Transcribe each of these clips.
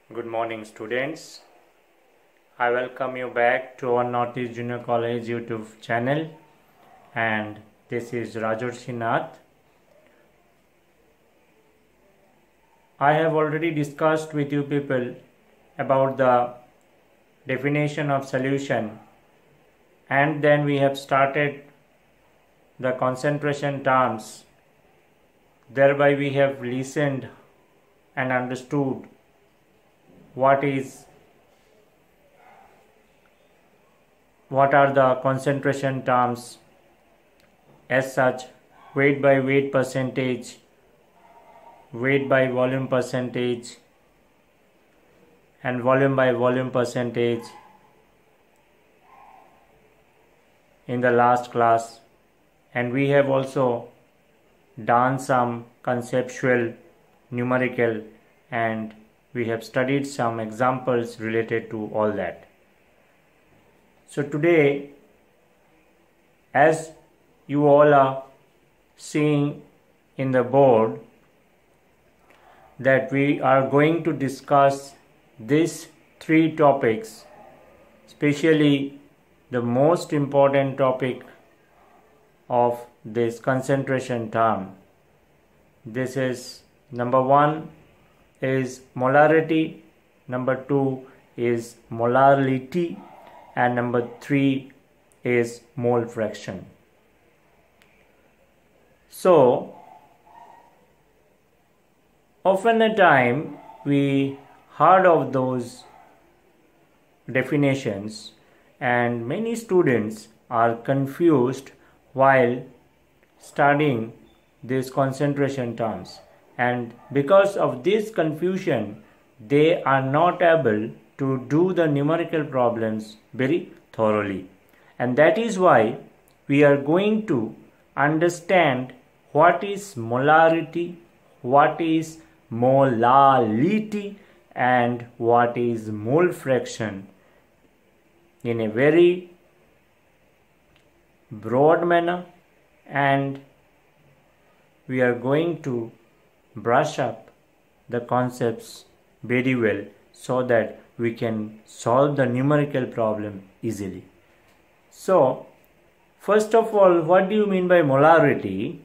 Good morning, students. I welcome you back to our Northeast Junior College YouTube channel, and this is Rajarshi Nath. I have already discussed with you people about the definition of solution, and then we have started the concentration terms. Thereby we have listened and understood what are the concentration terms as such: weight by weight percentage, weight by volume percentage, and volume by volume percentage in the last class. And we have also done some conceptual, numerical, and we have studied some examples related to all that. So today, as you all are seeing in the board, that we are going to discuss these three topics, especially the most important topic of this concentration term. This is number 1 is molarity, number 2 is molarity, and number 3 is mole fraction. So often a time we heard of those definitions, and many students are confused while studying these concentration terms, and because of this confusion they are not able to do the numerical problems very thoroughly. And that is why we are going to understand what is molarity, what is molality, and what is mole fraction in a very broad manner, and we are going to brush up the concepts very well so that we can solve the numerical problem easily. So first of all, what do you mean by molarity?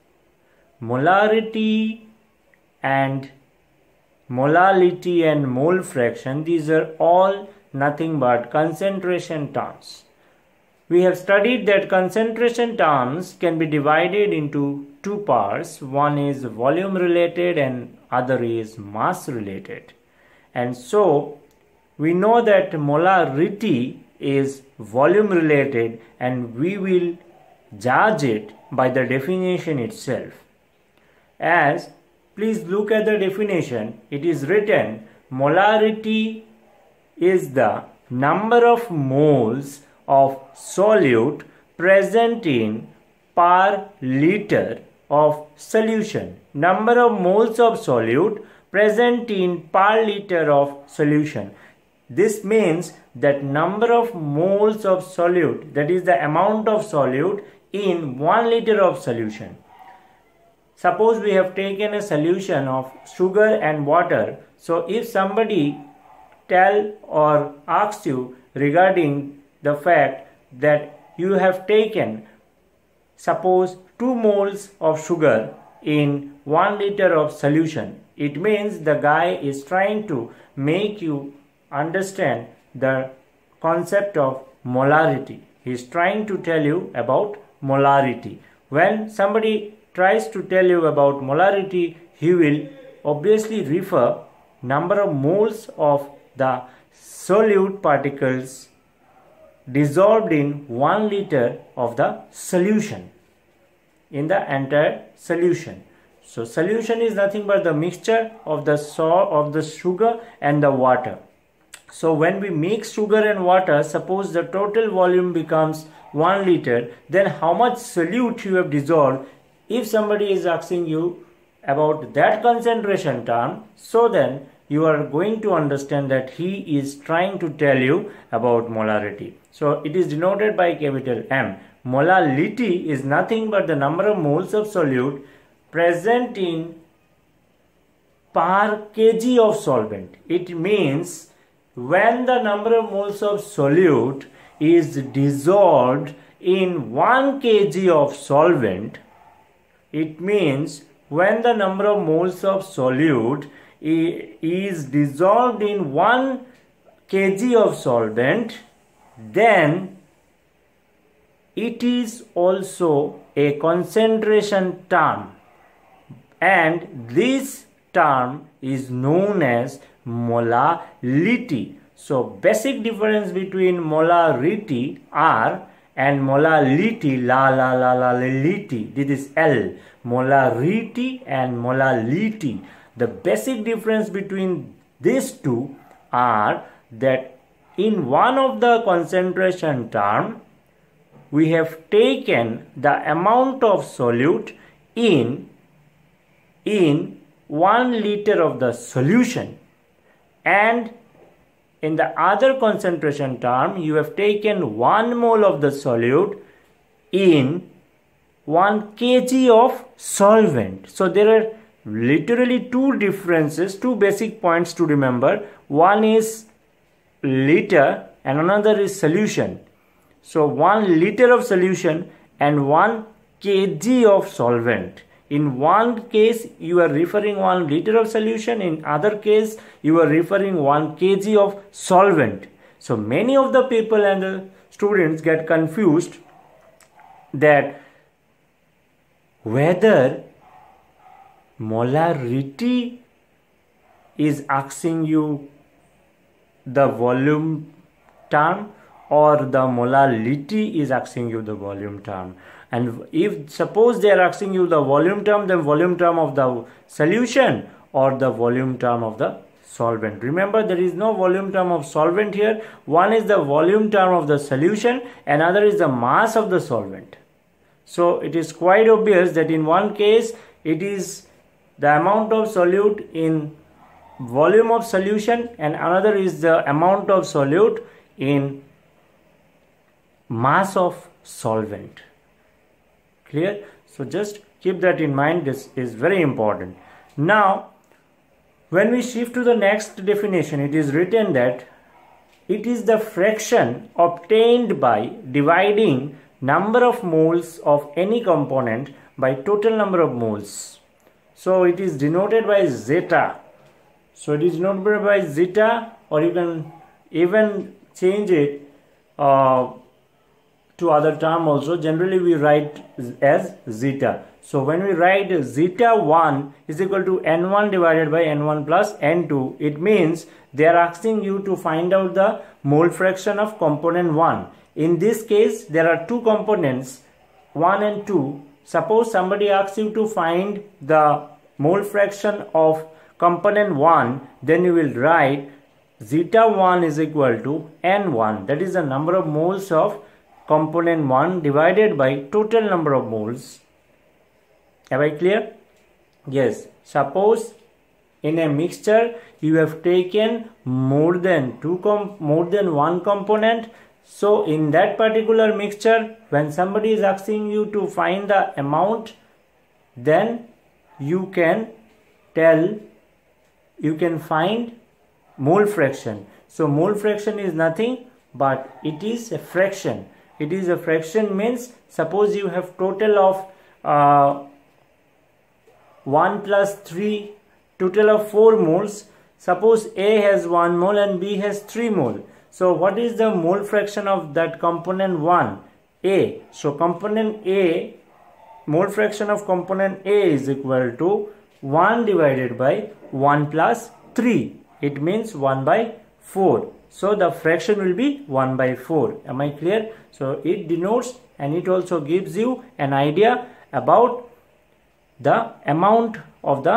Molarity and molality and mole fraction, these are all nothing but concentration terms. We have studied that concentration terms can be divided into two parts. One is volume related and other is mass related. And so we know that molarity is volume related, and we will judge it by the definition itself. As please look at the definition, it is written molarity is the number of moles of solute present in per liter of solution. Number of moles of solute present in per liter of solution. This means that number of moles of solute, that is the amount of solute in 1 liter of solution. Suppose we have taken a solution of sugar and water. So if somebody tell or asks you regarding the fact that you have taken, suppose 2 moles of sugar in 1 liter of solution, it means the guy is trying to make you understand the concept of molarity. He is trying to tell you about molarity. When somebody tries to tell you about molarity, he will obviously refer number of moles of the solute particles dissolved in 1 liter of the solution, in the entire solution. So solution is nothing but the mixture of the sugar and the water. So when we mix sugar and water, suppose the total volume becomes 1 liter, then how much solute you have dissolved? If somebody is asking you about that concentration term, so then you are going to understand that he is trying to tell you about molarity. So it is denoted by capital M. Molality is nothing but the number of moles of solute present in per kg of solvent. It means when the number of moles of solute is dissolved in 1 kg of solvent, it means when the number of moles of solute is dissolved in 1 kg of solvent, then it is also a concentration term, and this term is known as molality. So basic difference between molarity R and molality lity, this is L. Molarity and molality, the basic difference between these two are that in one of the concentration term we have taken the amount of solute in 1 liter of the solution, and in the other concentration term you have taken 1 mole of the solute in 1 kg of solvent. So there are literally two differences, two basic points to remember. One is liter and another is solution. So 1 liter of solution and 1 kg of solvent. In one case you are referring 1 liter of solution, in other case you are referring 1 kg of solvent. So many of the people and the students get confused that whether molarity is asking you the volume term or the molality is asking you the volume term. And if suppose they are asking you the volume term, then volume term of the solution or the volume term of the solvent. Remember, there is no volume term of solvent here. One is the volume term of the solution, another is the mass of the solvent. So it is quite obvious that in one case it is the amount of solute in volume of solution and another is the amount of solute in mass of solvent. Clear? So just keep that in mind, this is very important. Now when we shift to the next definition, it is written that it is the fraction obtained by dividing number of moles of any component by total number of moles. So it is denoted by zeta. So it is denoted by zeta, or you can even change it to other term also. Generally we write as zeta. So when we write zeta 1 is equal to n1 divided by n1 plus n2, it means they are asking you to find out the mole fraction of component 1. In this case there are two components, 1 and 2. Suppose somebody asks you to find the mole fraction of component 1, then you will write zeta 1 is equal to n1, that is the number of moles of component 1 divided by total number of moles. Am I clear? Yes. Suppose in a mixture you have taken more than one component. So in that particular mixture, when somebody is asking you to find the amount, then you can find mole fraction. So mole fraction is nothing but it is a fraction. It is a fraction means suppose you have total of 1 plus 3, total of 4 moles. Suppose A has 1 mole and B has 3 mole. So what is the mole fraction of that component 1? A. So component A, mole fraction of component A is equal to 1 divided by 1 plus 3. It means 1 by 4. So the fraction will be 1 by 4. Am I clear? So it denotes and it also gives you an idea about the amount of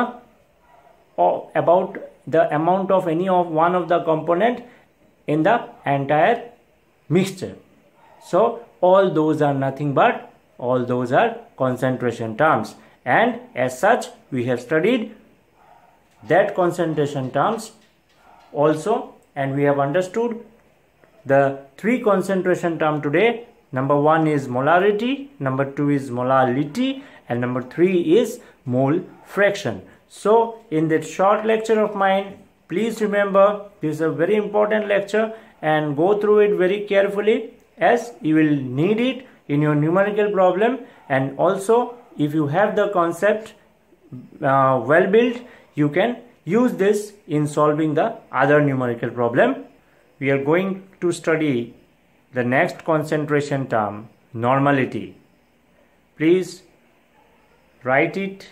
any of one of the component in the entire mixture. So all those are nothing but all those are concentration terms, and as such we have studied that concentration terms also, and we have understood the 3 concentration term today. Number 1 is molarity, number 2 is molality, and number 3 is mole fraction. So in that short lecture of mine, please remember this is a very important lecture and go through it very carefully, as you will need it in your numerical problem. And also if you have the concept well built, you can use this in solving the other numerical problem. We are going to study the next concentration term, normality. Please write it,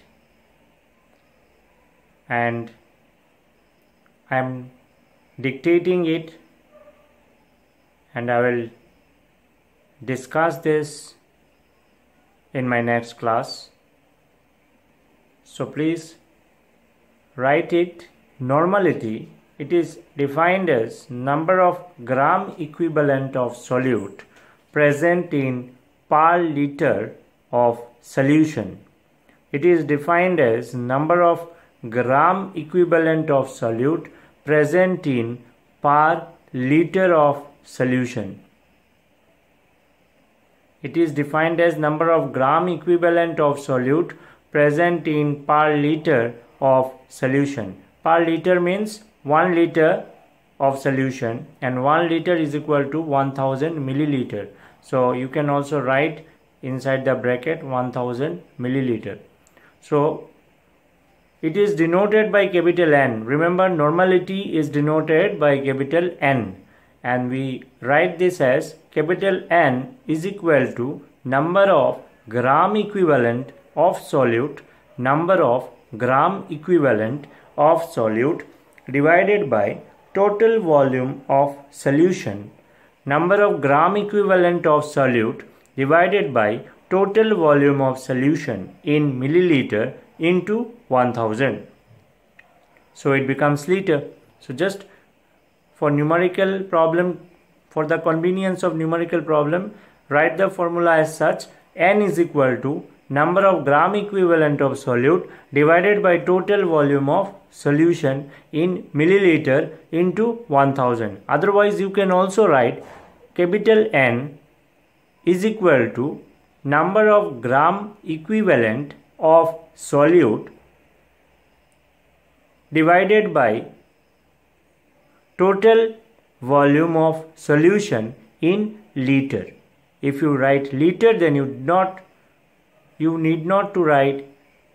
and I am dictating it, and I will discuss this in my next class. So please write it. Normality, it is defined as number of gram equivalent of solute present in per liter of solution. It is defined as number of gram equivalent of solute present in per liter of solution. It is defined as number of gram equivalent of solute present in per liter of solution. Per liter means 1 liter of solution, and 1 liter is equal to 1000 milliliter. So you can also write inside the bracket 1000 milliliter. So it is denoted by capital N. Remember, normality is denoted by capital N, and we write this as capital N is equal to number of gram equivalent of solute, number of gram equivalent of solute divided by total volume of solution, number of gram equivalent of solute divided by total volume of solution in milliliter into 1000. So it becomes liter. So just for numerical problem, for the convenience of numerical problem, write the formula as such: N is equal to number of gram equivalent of solute divided by total volume of solution in milliliter into 1000. Otherwise you can also write capital N is equal to number of gram equivalent of solute divided by total volume of solution in liter. If you write liter, then you need not to write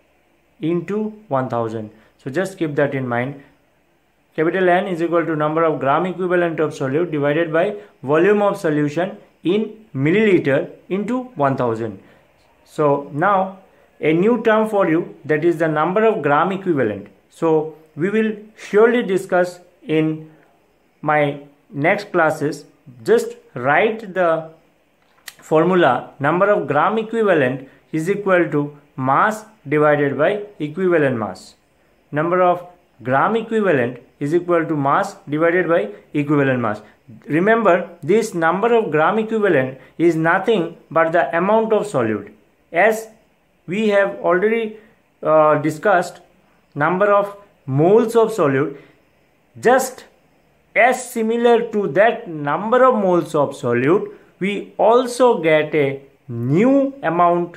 into 1000. So just keep that in mind. Capital N is equal to number of gram equivalent of solute divided by volume of solution in milliliter into 1000. So now a new term for you, that is the number of gram equivalent. So we will surely discuss in my next classes. Just write the formula: number of gram equivalent is equal to mass divided by equivalent mass. Number of gram equivalent is equal to mass divided by equivalent mass. Remember, this number of gram equivalent is nothing but the amount of solute. As we have already discussed number of moles of solute, just as similar to that number of moles of solute, we also get a new amount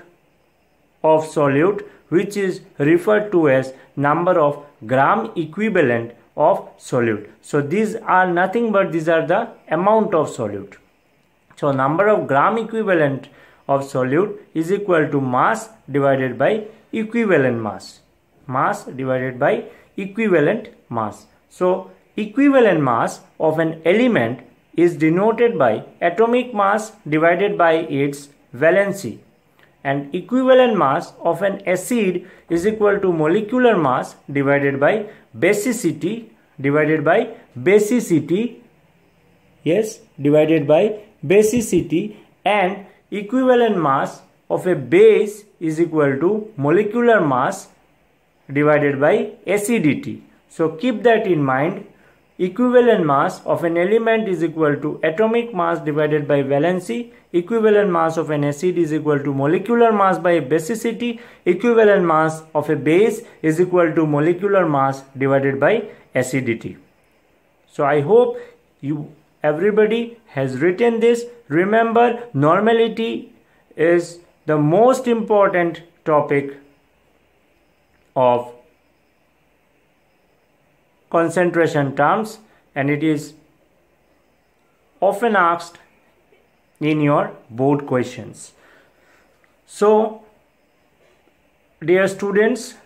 of solute which is referred to as number of gram equivalent of solute. So these are nothing but these are the amount of solute. So number of gram equivalent of solute is equal to mass divided by equivalent mass. Mass divided by equivalent mass. So equivalent mass of an element is denoted by atomic mass divided by its valency, and equivalent mass of an acid is equal to molecular mass divided by basicity divided by basicity, yes, divided by basicity, and equivalent mass of a base is equal to molecular mass divided by acidity. So keep that in mind. Equivalent mass of an element is equal to atomic mass divided by valency. Equivalent mass of an acid is equal to molecular mass by basicity. Equivalent mass of a base is equal to molecular mass divided by acidity. So I hope everybody has written this. Remember, normality is the most important topic of concentration terms, and it is often asked in your board questions. So, dear students,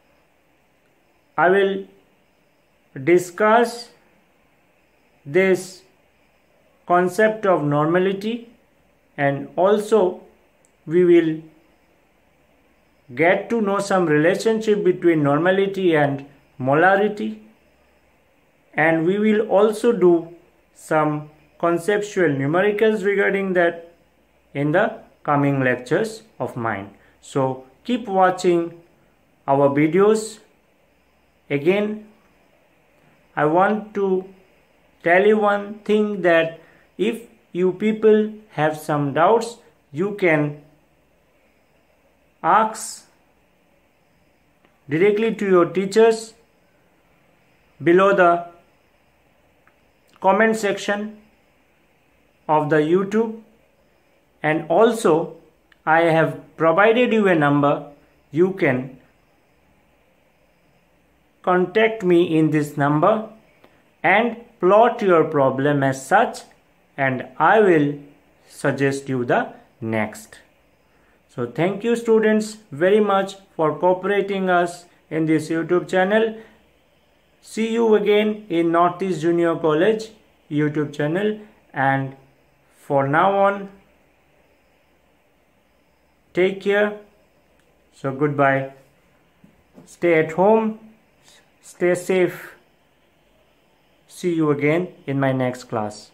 I will discuss this concept of normality, and also we will get to know some relationship between normality and molarity, and we will also do some conceptual numericals regarding that in the coming lectures of mine. So keep watching our videos. Again, I want to tell you one thing, that if you people have some doubts, you can ask directly to your teachers below the comment section of the YouTube, and also I have provided you a number. You can contact me in this number and plot your problem as such, and I will suggest you the next. So thank you students very much for cooperating us in this YouTube channel. See you again in Northeast Junior College YouTube channel, and for now on, take care. So goodbye. Stay at home. Stay safe. See you again in my next class.